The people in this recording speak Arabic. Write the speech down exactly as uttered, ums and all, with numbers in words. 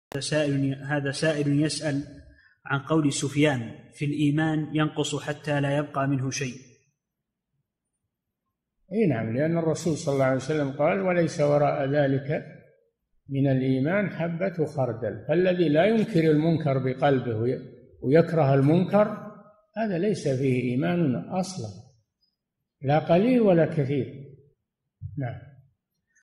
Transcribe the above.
سائل هذا سائل يسأل عن قول سفيان في الإيمان ينقص حتى لا يبقى منه شيء. اي نعم، لأن الرسول صلى الله عليه وسلم قال: وليس وراء ذلك من الإيمان حبة خردل. فالذي لا ينكر المنكر بقلبه ويكره المنكر هذا ليس فيه إيمان أصلا، لا قليل ولا كثير. نعم.